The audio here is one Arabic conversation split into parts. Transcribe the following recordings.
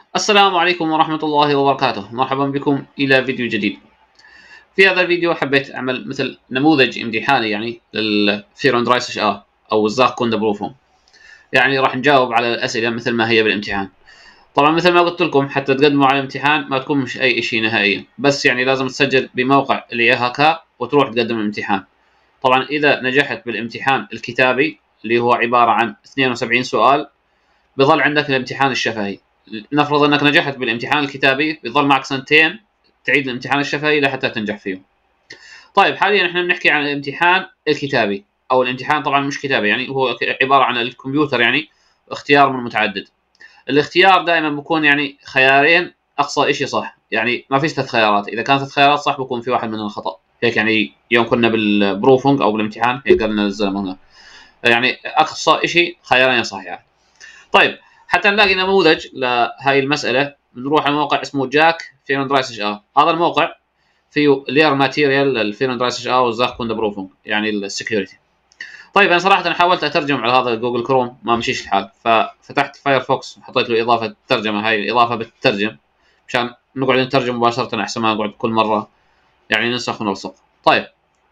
السلام عليكم ورحمة الله وبركاته، مرحبا بكم إلى فيديو جديد. في هذا الفيديو حبيت أعمل مثل نموذج امتحاني يعني للفيرندرايس أو الزاق كوندا بروفون. يعني راح نجاوب على الأسئلة مثل ما هي بالامتحان. طبعا مثل ما قلت لكم حتى تقدموا على الامتحان ما تكون مش أي شيء نهائيا، بس يعني لازم تسجل بموقع الإيهاكا وتروح تقدم الامتحان. طبعا إذا نجحت بالامتحان الكتابي اللي هو عبارة عن 72 سؤال، بظل عندك الامتحان الشفهي. نفرض انك نجحت بالامتحان الكتابي، بيظل معك سنتين تعيد الامتحان الشفهي لحتى تنجح فيه. طيب حاليا احنا بنحكي عن الامتحان الكتابي، او الامتحان طبعا مش كتابي، يعني هو عباره عن الكمبيوتر، يعني اختيار من متعدد. الاختيار دائما بكون يعني خيارين، اقصى شيء صح، يعني ما فيش 3 خيارات. اذا كانت 3 خيارات صح بكون في واحد منهم خطا. هيك يعني يوم كنا بالبروفنج او بالامتحان هيك قال لنا الزلمه هنا، يعني اقصى شيء خيارين صحيحه. طيب حتى نلاقي نموذج لهي المسألة بنروح على موقع اسمه جاك فيرندرايس هذا الموقع فيه لير ماتيريال للفيرندرايس والزاك كوندا بروفونج، يعني السكيورتي. طيب انا صراحة حاولت اترجم على هذا جوجل كروم ما مشيش الحال، ففتحت فايرفوكس وحطيت له اضافة ترجمة. هاي الاضافة بتترجم مشان نقعد نترجم مباشرة احسن ما نقعد كل مرة يعني ننسخ ونلصق. طيب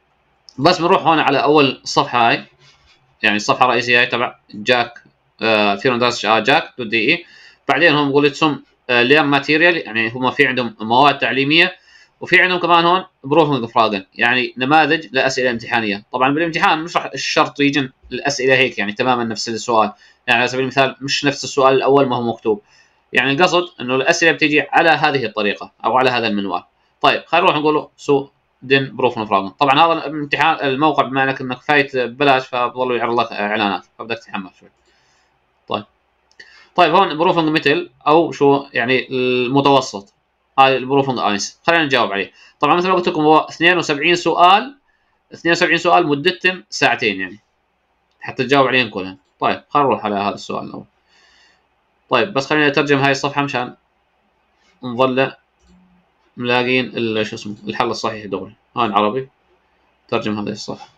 بس بنروح هون على اول صفحة، هاي يعني الصفحة الرئيسية هاي تبع جاك فيرندرايس جاك دوت دي اي. بعدين هم بقول لكم لير ماتيريال، يعني هم في عندهم مواد تعليميه، وفي عندهم كمان هون بروفنج فراجن، يعني نماذج لاسئله امتحانيه. طبعا بالامتحان مش راح الشرط يجن الاسئله هيك يعني تماما نفس السؤال، يعني على سبيل المثال مش نفس السؤال الاول ما هو مكتوب، يعني القصد انه الاسئله بتيجي على هذه الطريقه او على هذا المنوال. طيب خلينا نروح نقول سو دين بروفن فراغن. طبعا هذا الامتحان الموقع بما انك فايت ببلاش فبضلوا يعرض لك اعلانات، فبدك تتحمل شوي. طيب طيب هون بروفنج مثل او شو يعني المتوسط، هاي البروفنج اينس. خلينا نجاوب عليه. طبعا مثل ما قلت لكم هو 72 سؤال، 72 سؤال مدتهم ساعتين يعني حتى تجاوب عليهم كلهم. طيب خلينا نروح على هذا السؤال الاول. طيب بس خلينا نترجم هاي الصفحه مشان نظل ملاقين شو اسمه الحل الصحيح دغري. هاي عربي، ترجم هذه الصفحه.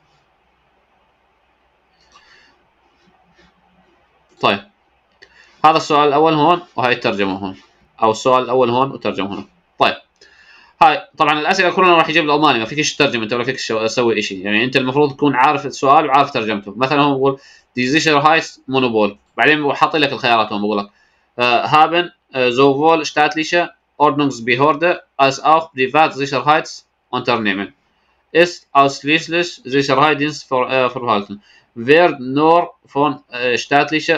طيب هذا السؤال الاول هون وهي الترجمه هون، او السؤال الاول هون وترجمه هنا. طيب هاي طبعا الاسئله كلها راح يجيب الالماني، ما فيكش تترجم انت ولا فيك تسوي شيء، يعني انت المفروض تكون عارف السؤال وعارف ترجمته. مثلا هو بقول دي زيشر هايست مونوبول، بعدين حاط لك الخيارات هون بقول لك هابن زوفول شتاتليشه Ordnungsbehörde als auch Privatsicherheits Unternehmen ist ausschließlich Sicherheitsdienst verwalten, wird nur von staatlicher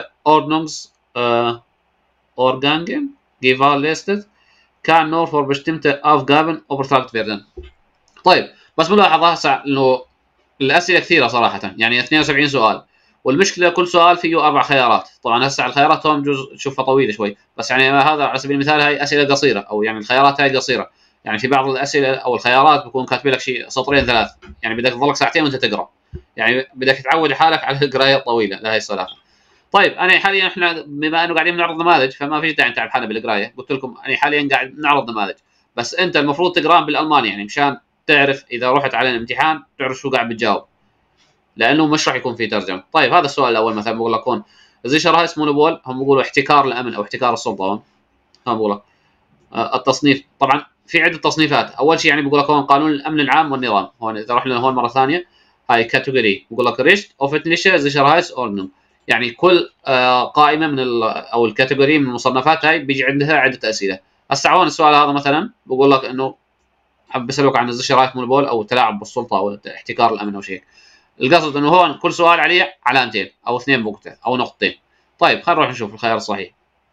Ordnungsorganen gewährleistet, kann nur für bestimmte Aufgaben übertragen werden. طيب بس ملاحظه هسه انه الاسئله كثيره صراحه، يعني 72 سؤال، والمشكله كل سؤال فيه 4 خيارات. طبعا هسه الخيارات هون بجوز تشوفها طويله شوي، بس يعني هذا على سبيل المثال هاي اسئله قصيره، او يعني الخيارات هاي قصيره. يعني في بعض الاسئله او الخيارات بكون كاتب لك شيء سطرين 3، يعني بدك تضلك ساعتين وانت تقرا، يعني بدك تعود حالك على القرايه الطويله لهي السلاسل. طيب انا حاليا احنا بما انه قاعدين نعرض نماذج فما فيش داعي نتعب حالنا بالقرايه، قلت لكم انا حاليا قاعد نعرض نماذج، بس انت المفروض تقراهم بالالماني يعني مشان تعرف اذا رحت على الامتحان تعرف شو قاعد بتجاوب، لانه مش راح يكون في ترجمه. طيب هذا السؤال الاول مثلا بقول لك هون زيشر هايس مونوبول، هم بيقولوا احتكار الامن او احتكار السلطه. هون هم بقول لك التصنيف. طبعا في عده تصنيفات. اول شيء يعني بقول لك هون قانون الامن العام والنظام. هون اذا رحنا هون مره ثانيه هاي كاتيجوري بقول لك ريشت اوفتليشه زيشر هايس اورنم، يعني كل قائمه من او الكاتيجوري من المصنفات هاي بيجي عندها عده اسئله. هسه هون السؤال هذا مثلا بقول لك انه حاب بسالك عن الزشرايات مونوبول او التلاعب بالسلطه او احتكار الامن او شيء. القصد انه هون كل سؤال عليه علامتين او 2 بوقته او نقطتين. طيب خلينا نروح نشوف الخيار الصحيح.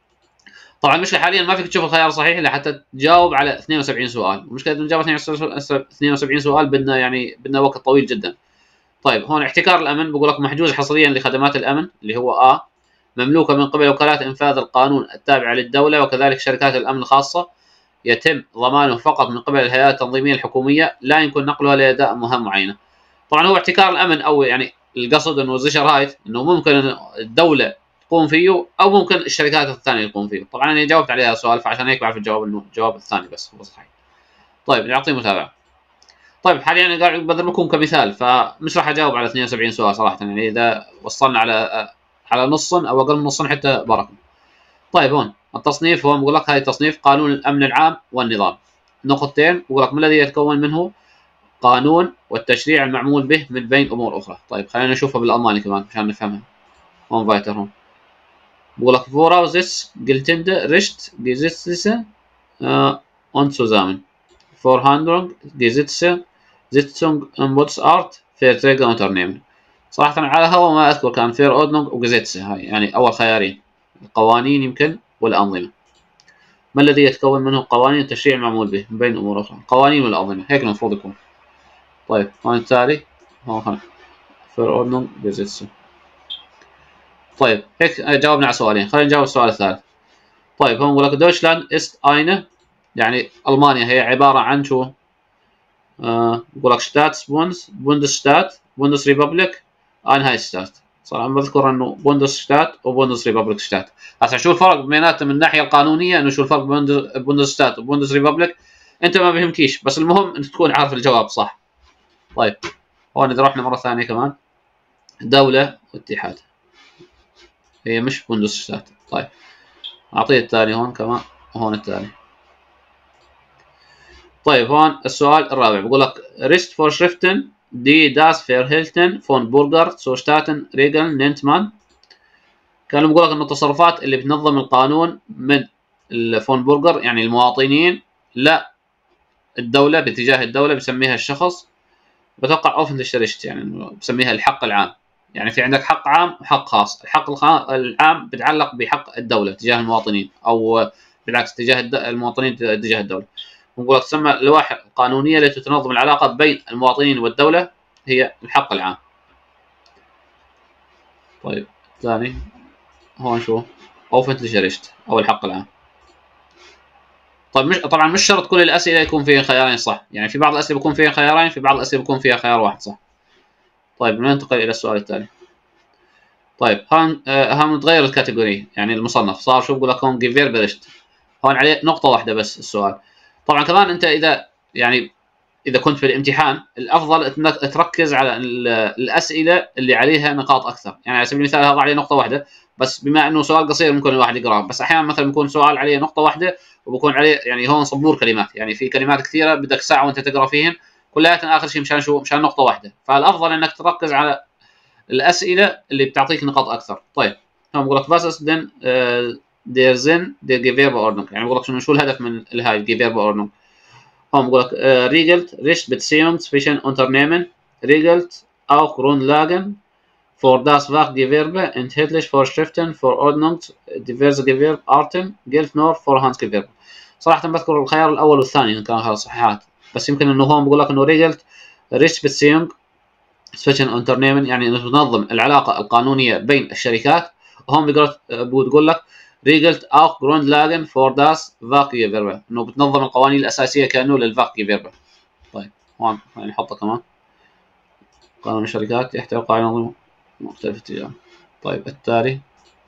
طبعا المشكله حاليا ما فيك تشوف الخيار الصحيح الا حتى تجاوب على 72 سؤال، المشكله انه نجاوب 72 سؤال بدنا وقت طويل جدا. طيب هون احتكار الامن بقول لك محجوز حصريا لخدمات الامن اللي هو مملوكه من قبل وكالات انفاذ القانون التابعه للدوله وكذلك شركات الامن الخاصه، يتم ضمانه فقط من قبل الهيئات التنظيميه الحكوميه، لا يمكن نقلها لاداء مهام معينه. طبعا هو احتكار الامن او يعني القصد انه زي شرايط انه ممكن الدوله تقوم فيه او ممكن الشركات الثانيه تقوم فيه. طبعا انا جاوبت عليها السؤال فعشان هيك بعرف الجواب انه الجواب الثاني بس هو صحيح. طيب نعطيه متابعه. طيب حاليا انا قاعد بضربكم كمثال فمش راح اجاوب على 72 سؤال صراحه، يعني اذا وصلنا على نص او اقل من نص حتى بركه. طيب هون التصنيف هو بقول لك هاي تصنيف قانون الامن العام والنظام. نقطتين بقول لك ما الذي يتكون منه؟ قانون والتشريع المعمول به من بين امور اخرى. طيب خلينا نشوفها بالالماني كمان عشان نفهمها. هون فايتر هون بقول لك voraussetzung geltende Recht Gesetze und zusammen Verhandlung Gesetze Sitzung Mozart Verträge Unternehmen. صراحة على هوا ما أذكر كان Verordnung وجيزيتسه هاي يعني أول خيارين القوانين يمكن والأنظمة. ما الذي يتكون منه؟ قوانين التشريع المعمول به من بين أمور أخرى. قوانين والأنظمة هيك المفروض يكون. طيب هون التالي هون خلنا Verordnung Gesetze. طيب هيك جاوبنا على سؤالين. خلينا نجاوب السؤال الثالث. طيب هون بقول لك دويتشلاند است اينه يعني المانيا هي عباره عن شو؟ بقول لك شتاتس بوندسشتات بوندس ريبابليك اينهايتشتات. صراحه بذكر انه بوندسشتات وبوندس ريبابليك شتات. هسه شو الفرق بيناتهم من الناحيه القانونيه؟ انه شو الفرق بين بوندسشتات وبوندس ريبابليك انت ما بيهمكيش، بس المهم انت تكون عارف الجواب صح. طيب هون اذا رحنا مره ثانيه كمان دوله واتحاد هي مش بوندسشتات. طيب اعطيه الثاني هون كمان وهون الثاني. طيب هون السؤال الرابع بقول لك Rest Vorschriften die das Verhalten von Bürger zu Staaten regeln nennt man. كانوا بقول لك انه التصرفات اللي بتنظم القانون من الفون بورجر يعني المواطنين لا الدولة باتجاه الدولة بسميها الشخص. بتوقع اوفنتشتريشت يعني بسميها الحق العام. يعني في عندك حق عام وحق خاص. الحق العام بتعلق بحق الدولة تجاه المواطنين او بالعكس تجاه المواطنين تجاه الدولة. ونقول لك تسمى اللوائح القانونية التي تنظم العلاقة بين المواطنين والدولة هي الحق العام. طيب ثاني هون شو؟ اوفنتشريشت او الحق العام. طيب طبعا مش شرط كل الاسئله يكون فيها خيارين صح، يعني في بعض الاسئله بيكون فيها خيارين، في بعض الاسئله بيكون فيها خيار واحد صح. طيب ننتقل الى السؤال التالي. طيب هون نتغير الكاتيجوري يعني المصنف صار شو بقول لك هون جيفيربرشت. هون عليه نقطه واحده بس السؤال. طبعا كمان انت اذا يعني اذا كنت في الامتحان الافضل انك تركز على الاسئله اللي عليها نقاط اكثر. يعني على سبيل المثال هذا عليه نقطه واحده بس بما انه سؤال قصير ممكن الواحد يقراه، بس احيانا مثلا بيكون سؤال عليه نقطه واحده وبكون عليه يعني هون صبور كلمات، يعني في كلمات كثيره بدك ساعه وانت تقرا فيهن كلياتهم اخر شيء مشان شو؟ مشان نقطه واحده. فالافضل انك تركز على الاسئله اللي بتعطيك نقاط اكثر. طيب هون بقول لك فاسس دن دير زين دير جيفيرب اورنك، يعني بقول لك شو الهدف من هاي جيفيرب اورنك. هون بقول لك regelt Rechtsbeziehung zwischen Unternehmen regelt auch Grundlagen für das Fachgewerbe enthaltlich Vorschriften Verordnung diverse Gewerbearten gilt nur für Handgewerbe. صراحة بذكر الخيار الأول والثاني إن كانوا صحيحات، بس يمكن إنه هون بقول لك إنه regelt Rechtsbeziehung zwischen Unternehmen يعني إنه تنظم العلاقة القانونية بين الشركات، وهون بتقول لك regelt auch Grundlagen für das Fachgewerbe انه بتنظم القوانين الاساسيه كانه للفاخجيفيربا. طيب هون نحطها كمان قانون الشركات يحتوي قوانين مختلفه اتجاه. طيب التالي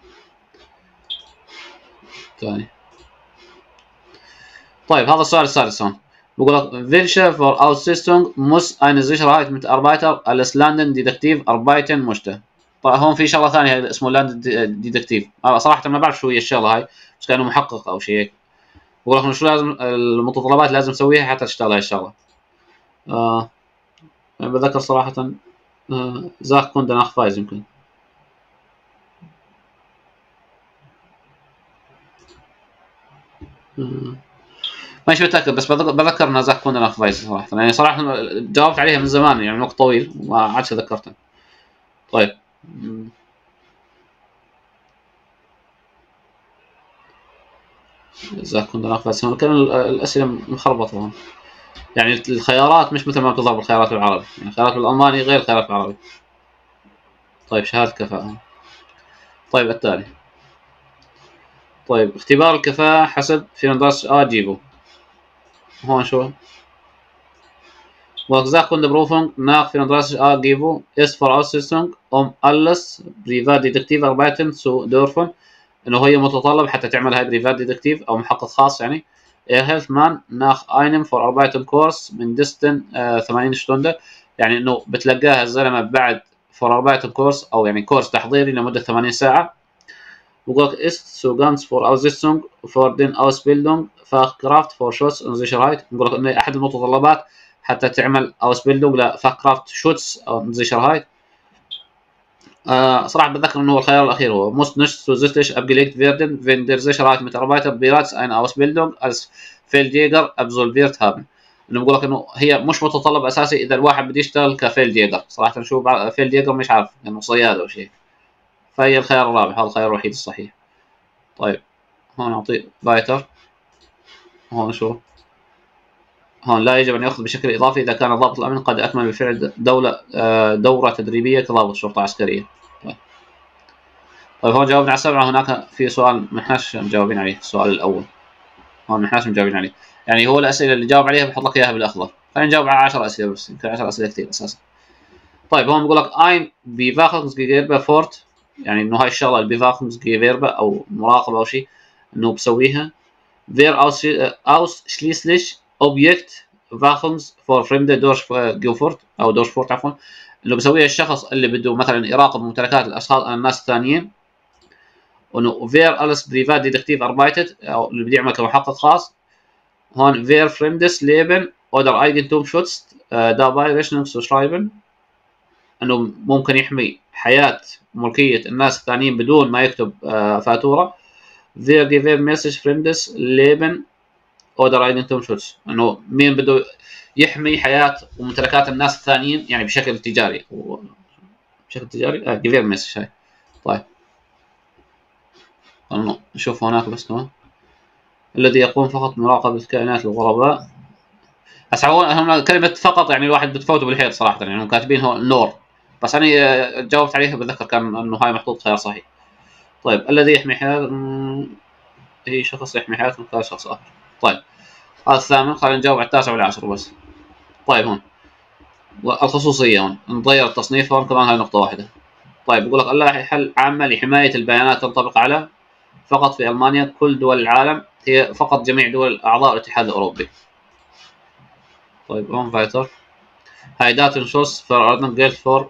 طيب هذا السؤال السادس هون بقول لك welche Voraussetzung muss eine Sicherheit Mitarbeiter als Landendetektiv arbeiten möchte. طيب هون في شغله ثانيه اسمه لاند ديتكتيف. صراحه ما بعرف شو هي الشغله هاي، بس كانه محقق او شيء هيك. بقول لك شو لازم المتطلبات لازم تسويها حتى تشتغل هاي الشغله. يعني بتذكر صراحه زاك كون دناخ فايز يمكن. مانيش متاكد بس بذكر ان زاك كون دناخ فايز صراحه، يعني صراحه جاوبت عليها من زمان يعني وقت طويل وما عادش تذكرتها. طيب زاك كون دناخ فايز هون كان الاسئله مخربطه هون، يعني الخيارات مش مثل ما بتظهر بالخيارات بالعربي، يعني الخيارات بالالماني غير الخيارات بالعربي. طيب شهاده كفاءه. طيب التالي. طيب اختبار الكفاءة حسب Firmendatenblatt جيبو. هون شو؟ Werksachen Prüfung nach 34a GIVO ist Voraussetzung alles Privatdetektivarbeiten zu dürfen. انه هي متطلب حتى تعمل هاي بريفات ديتكتيف او محقق خاص يعني. erhält man nach einem Vorarbeitenkurs mindestens 80 Stunde، يعني انه بتلقاها الزلمه بعد Vorarbeitenkurs او يعني كورس تحضيري لمده 80 ساعه. بقول لك ist so ganz Voraussetzung für den Ausbildung Fachkraft für Schutz und Sicherheit. بقول لك انه احد المتطلبات حتى تعمل Ausbildung لفachkraft Schutz und Sicherheit. صراحة بتذكر انه الخيار الاخير هو muss nicht zusätzlich abgelegt werden, wenn der Sicherheitsmitarbeiter bereits eine Ausbildung als Feldjäger absolviert haben. انه بقول لك انه هي مش متطلب اساسي اذا الواحد بده يشتغل كفيلديجر. صراحة شو فيلديجر مش عارف انه يعني صياد او شيء. فهي الخيار الرابع، هذا الخيار الوحيد الصحيح. طيب هون نعطي فايتر. هون شو هون لا يجب ان ياخذ بشكل اضافي اذا كان ضابط الامن قد اكمل بالفعل دورة تدريبية كضابط شرطة عسكرية. طيب هون جاوبنا على 7. هناك في سؤال ما احناش مجاوبين عليه، السؤال الاول هون ما احناش مجاوبين عليه، يعني هو الاسئله اللي جاوب عليها بحط لك اياها بالاخضر. خلينا نجاوب على 10 اسئله بس، يمكن 10 اسئله كثير اساسا. طيب هون بقول لك ein Bewachungsgewerbe fort، يعني انه هاي الشغله البيفاخungsgewerbe او مراقبه او شيء انه بسويها. wer ausschließlich Objektwachungs für Fremde durchgeführt او durchgeführt عفوا، انه بسويها الشخص اللي بده مثلا يراقب ممتلكات الاشخاص الناس الثانيين. انه wer alles Privatdetektiv arbeitet او اللي بده يعمل كمحقق خاص. هون wer fremdes Leben oder Eigentum schützt dabei Rechnung zu schreiben، انه ممكن يحمي حياة ملكية الناس الثانيين بدون ما يكتب فاتورة. wer gewährmäßig fremdes Leben oder Eigentum schützt، انه مين بده يحمي حياة وممتلكات الناس الثانيين يعني بشكل تجاري. بشكل تجاري gewährmäßig هاي. طيب نشوف هناك بس كمان الذي يقوم فقط بمراقبة كائنات الغرباء. هسه هم كلمة فقط يعني الواحد بتفوته بالحيط صراحة، يعني هم كاتبين هون نور، بس أنا جاوبت عليها بتذكر كان إنه هاي محطوط خيار صحيح. طيب الذي يحمي حياة هي شخص يحمي حياة من شخص آخر. طيب هذا الثامن، خلينا نجاوب على 9 وال10 بس. طيب هون الخصوصية، هون نغير التصنيف، هون كمان هاي نقطة واحدة. طيب بقول لك اللائحة العامة لحماية البيانات تنطبق على فقط في ألمانيا كل دول العالم، هي فقط جميع دول أعضاء الاتحاد الأوروبي. طيب هون فايتر هاي Datenschutz Verordnung gilt für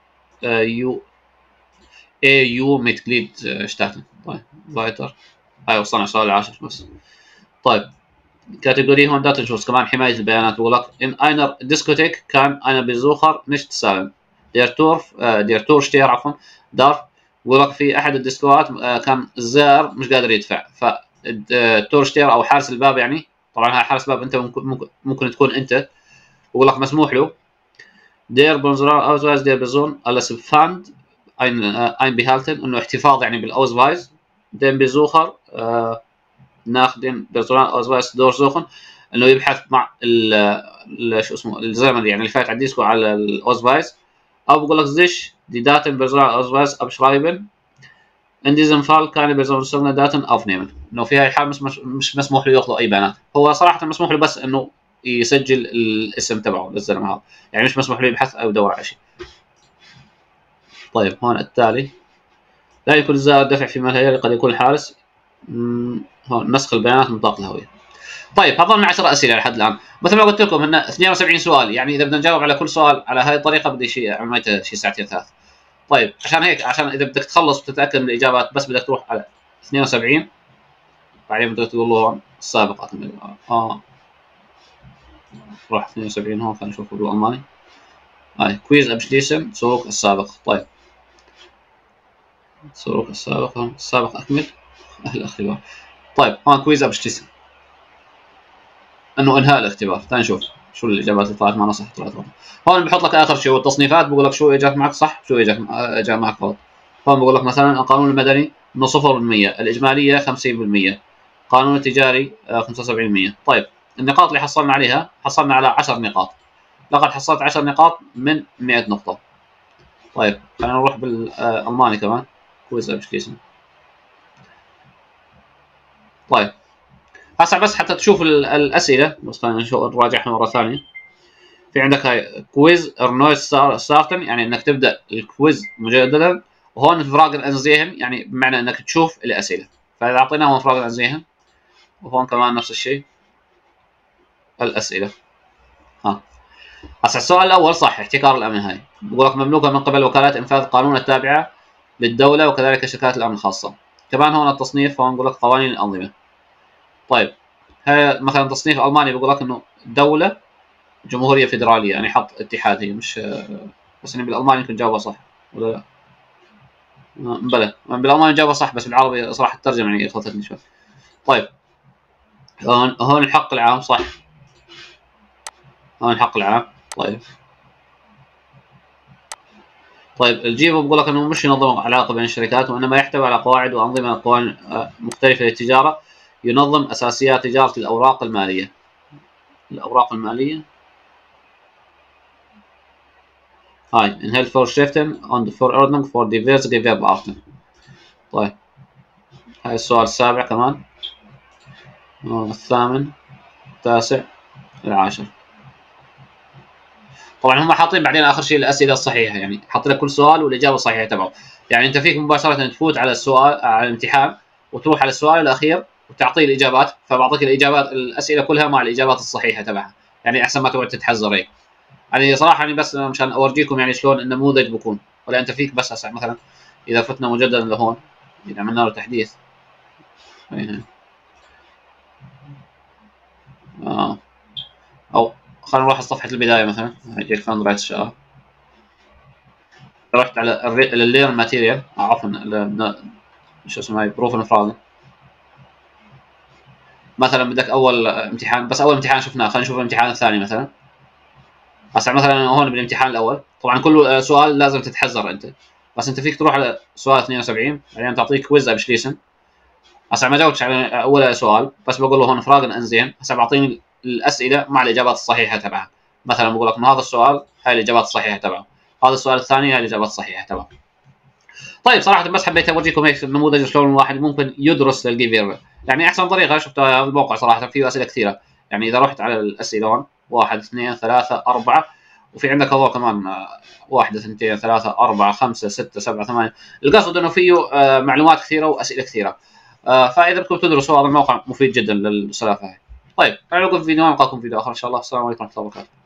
EU-Mitgliedstaaten. طيب فايتر هاي وصلنا السؤال العاشر بس. طيب كاتيجوري هون Datenschutz كمان حماية البيانات. بقول لك in einer Diskothek kann ein Besucher nicht zahlen. der Türsteher عفوا darf. بقول لك في أحد الديسكوات كان الزائر مش قادر يدفع، فالتورشتير أو حارس الباب، يعني طبعا هاي حارس باب أنت ممكن تكون أنت، بقول لك مسموح له der Personalausweis der Person alles Pfand einbehalten، انه احتفاظ يعني بالاوزفايز den Besucher nach dem Personalausweis durchsuchen، انه يبحث مع شو اسمه الزمن يعني اللي فات على الديسكو على الاوزفايز. او بقول لك sich die Daten Personalausweis abschreiben in diesem Fall keine personenbezogene Daten aufnehmen، انه في هاي الحال مش مسموح له ياخذ اي بيانات. هو صراحه مسموح له بس انه يسجل الاسم تبعه للزلمه هذا، يعني مش مسموح له يبحث او يدور على شيء. طيب هون التالي لا يكون الزائر دفع في مال هيئة، قد يكون الحارس. هون نسخ البيانات من بطاقة الهوية. طيب هضلنا 10 أسئلة لحد الآن، مثل ما قلت لكم هن 72 سؤال، يعني إذا بدنا نجاوب على كل سؤال على هاي الطريقة بدي شيء عملته شيء ساعتين ثلاث. طيب عشان هيك، عشان إذا بدك تخلص وتتأكد من الإجابات بس بدك تروح على 72، بعدين بدك تقول له هون السابق أكمل. روح 72 هون، خلينا نشوف بالألماني. هاي كويز أبشليشن سوق السابق. طيب سوق السابق، هون السابق أكمل الاختبار. طيب هون كويز أبشليشن انه انهاء الاختبار. تعال نشوف شو الاجابات اللي طلعت معنا صح طلعت غلط. هون بحط لك اخر شيء والتصنيفات، بقول لك شو اجاك معك صح شو اجاك معك غلط. هون بقول لك مثلا القانون المدني انه 0%، الاجماليه 50%، القانون التجاري 75%. طيب النقاط اللي حصلنا عليها، حصلنا على 10 نقاط، لقد حصلت 10 نقاط من 100 نقطه. طيب خلينا نروح بالالماني كمان كويز ابلكيشن. طيب هسه بس حتى تشوف الاسئله، بس خلينا نراجعها مره ثانيه. في عندك هاي كويز ارنويت ستارتن، يعني انك تبدا الكويز مجددا. وهون فراغ الذهن، يعني بمعنى انك تشوف الاسئله، فاذا اعطيناه هون فراغ الذهن، وهون كمان نفس الشيء الاسئله. هسه السؤال الاول صح، احتكار الامن هاي بقول لك مملوكه من قبل وكالات انفاذ قانون التابعه للدوله وكذلك شركات الامن الخاصه. كمان هون التصنيف هون بقول لك قوانين الانظمه. طيب هي مثلا التصنيف الالماني بقول لك انه دوله جمهوريه فيدراليه، يعني حط اتحاد، هي مش بس اني بالالماني يمكن جاوبها صح ولا لا؟ بلى بالالماني جاوبها صح، بس بالعربي صراحه الترجمه يعني خلطتني شوي. طيب هون الحق العام صح، هون الحق العام. طيب الجيبو بقول لك انه مش ينظم علاقه بين الشركات، وانما يحتوي على قواعد وانظمه قوانين مختلفه للتجاره، ينظم اساسيات تجاره الاوراق الماليه. الاوراق الماليه هاي انهيل فور شريفتن und Verordnung für diverse Gewerbearten. طيب هاي السؤال السابع كمان، الثامن، التاسع، العاشر. طبعا هم حاطين بعدين اخر شيء الاسئله الصحيحه، يعني حاط لك كل سؤال والاجابه الصحيحه تبعه. يعني انت فيك مباشره تفوت على السؤال على الامتحان وتروح على السؤال الاخير وتعطيه الاجابات، فبعطيك الاجابات الاسئله كلها مع الاجابات الصحيحه تبعها، يعني احسن ما تقعد تتحذر هيك. يعني صراحه يعني بس مشان اورجيكم يعني شلون النموذج بكون. ولا انت فيك بس هسه مثلا اذا فتنا مجددا لهون، اذا عملنا له تحديث او خلينا نروح على صفحه البدايه مثلا، هيجيك فند رايتس رحت على اللير ماتيريال، عفوا شو اسمه هاي بروف انفراد. مثلا بدك اول امتحان، بس اول امتحان شفناه، خلينا نشوف الامتحان الثاني مثلا. هسه مثلا هون بالامتحان الاول طبعا كل سؤال لازم تتحذر انت، بس انت فيك تروح على سؤال 72 بعدين تعطيك كويز ابشليسن. هسه ما جاوبتش على اول سؤال، بس بقول له هون فراغ انزين، هسه بعطيني الاسئله مع الاجابات الصحيحه تبعها. مثلا بقول لك انه هذا السؤال هاي الاجابات الصحيحه تبعه، هذا السؤال الثاني هاي الاجابات الصحيحه تبعه. طيب صراحه بس حبيت اوريكم هيك نموذج شلون الواحد ممكن يدرس للجيفير. يعني احسن طريقه شفتها هذا الموقع صراحه، فيه اسئله كثيره. يعني اذا رحت على الاسئله هون 1 2 3 4، وفي عندك هذول كمان 1 2 3 4 5 6 7 8. القصد انه فيه معلومات كثيره واسئله كثيره. فاذا بدكم تدرسوا هذا الموقع مفيد جدا للسلافه هاي. طيب تعالوا نلقاكم في فيديو، نلقاكم في فيديو اخر ان شاء الله. السلام عليكم ورحمه الله وبركاته.